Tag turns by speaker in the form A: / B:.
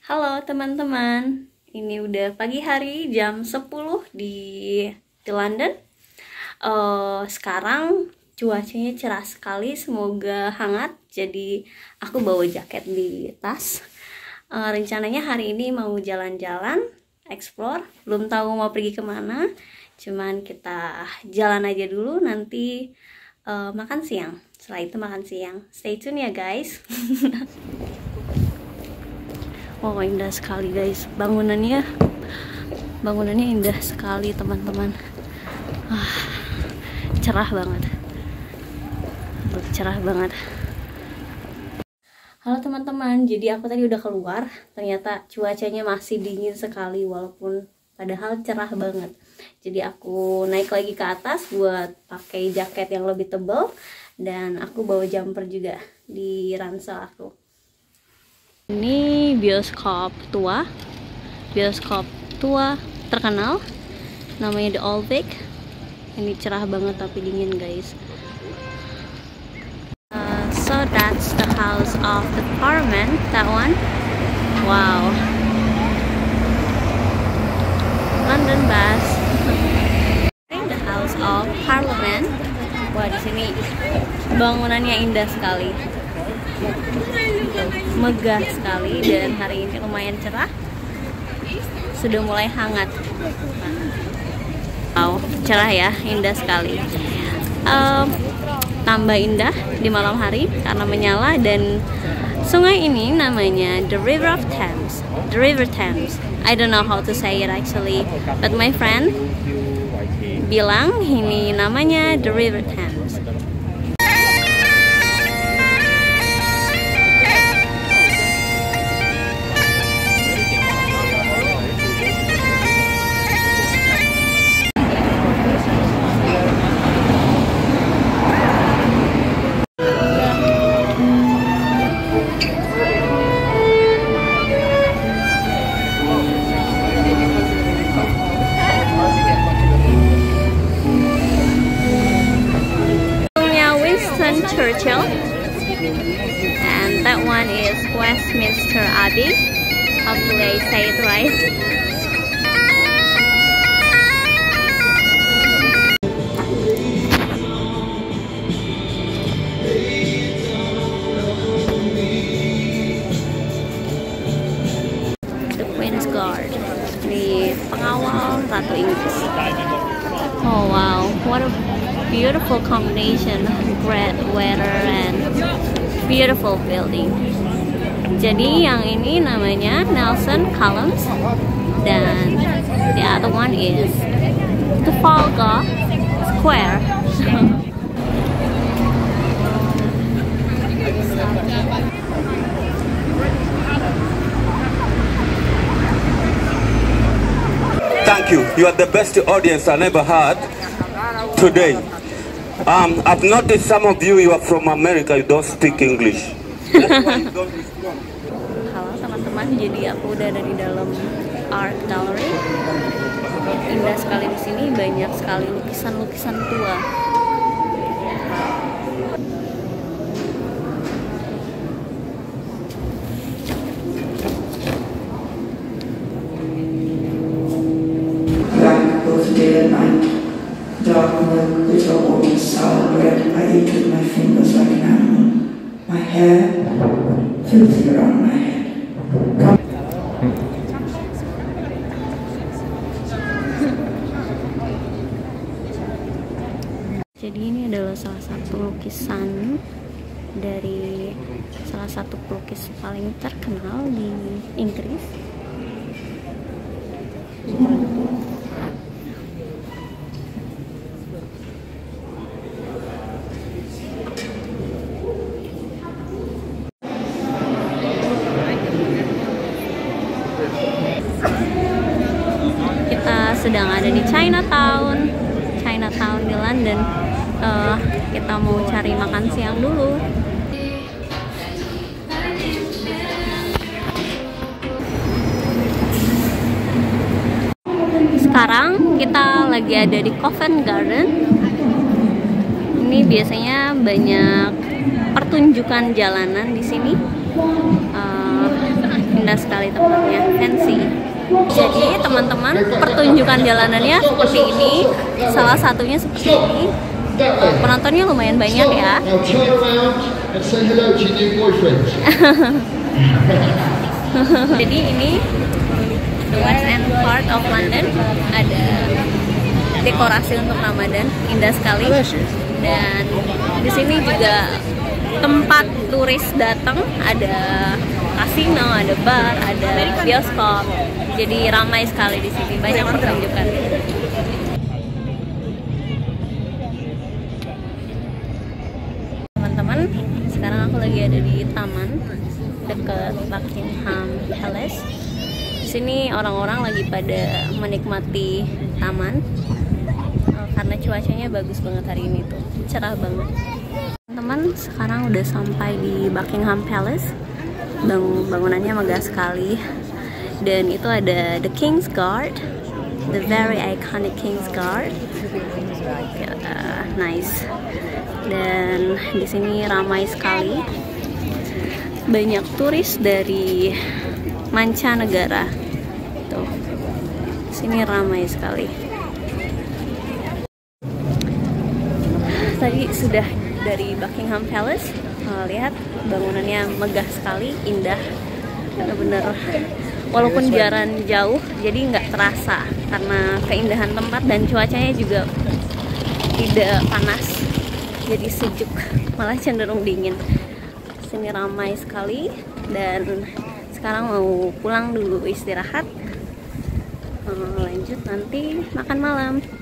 A: Halo teman-teman, ini udah pagi hari jam 10 di London. Sekarang cuacanya cerah sekali, semoga hangat. Jadi aku bawa jaket di tas. Rencananya hari ini mau jalan-jalan, explore. Belum tahu mau pergi kemana, cuman kita jalan aja dulu. Nanti makan siang. Setelah itu makan siang. Stay tune ya guys. Wow, indah sekali guys, bangunannya indah sekali teman-teman. Cerah banget, cerah banget. Halo teman-teman, jadi aku tadi udah keluar, ternyata cuacanya masih dingin sekali walaupun padahal cerah banget. Jadi aku naik lagi ke atas buat pakai jaket yang lebih tebal, dan aku bawa jumper juga di ransel aku. Ini bioskop tua terkenal, namanya The Old Vic. Ini cerah banget tapi dingin guys. So that's the house of the Parliament, that one. Wow, London bus. The house of Parliament. Wah, di sini bangunannya indah sekali, megah sekali, dan hari ini lumayan cerah, sudah mulai hangat. Wow, cerah ya, indah sekali. Tambah indah di malam hari karena menyala, dan sungai ini namanya The River Thames. The River Thames. I don't know how to say it actually, but my friend bilang ini namanya The River Thames. Churchill, and that one is Westminster Abbey. Hopefully I say it right. The Queen's Guard, the pengawal Ratu Inggris. Oh wow, what a beautiful combination of great weather and beautiful building. Jadi yang ini namanya Nelson Columns, dan the other one is Trafalgar Square.
B: Thank you. You are the best audience I never had today. I've noticed some of you are from America, you don't speak English. That's why you don't respond.
A: Halo teman-teman, jadi aku udah ada di dalam art gallery. Indah sekali di sini, banyak sekali lukisan-lukisan tua.
C: Dark milk with a warm sour bread I eat with my fingers like an animal. My hair filthy around my head.
A: Jadi ini adalah salah satu lukisan dari salah satu pelukis paling terkenal di Inggris. Sedang ada di Chinatown di London. Kita mau cari makan siang dulu. Sekarang kita lagi ada di Covent Garden. Ini biasanya banyak pertunjukan jalanan di sini. indah sekali tempatnya, fancy. Jadi teman-teman, pertunjukan jalanannya seperti ini, salah satunya seperti ini. Penontonnya lumayan banyak ya. Jadi ini the West End part of London, ada dekorasi untuk Ramadan, indah sekali. Dan di sini juga tempat turis datang, ada kasino, ada bar, ada bioskop. Jadi ramai sekali di sini, banyak pertunjukan. Teman-teman, sekarang aku lagi ada di taman dekat Buckingham Palace. Di sini orang-orang lagi pada menikmati taman karena cuacanya bagus banget hari ini tuh, cerah banget. Teman-teman, sekarang udah sampai di Buckingham Palace. Bangunannya megah sekali, dan itu ada the King's Guard, the very iconic King's Guard. Nice. Dan di sini ramai sekali, banyak turis dari mancanegara. Tuh, sini ramai sekali. Tadi sudah dari Buckingham Palace, lihat bangunannya megah sekali, indah, bener-bener. Walaupun jalan jauh, jadi nggak terasa karena keindahan tempat, dan cuacanya juga tidak panas, jadi sejuk, malah cenderung dingin. Sini ramai sekali, dan sekarang mau pulang dulu istirahat, lanjut nanti makan malam.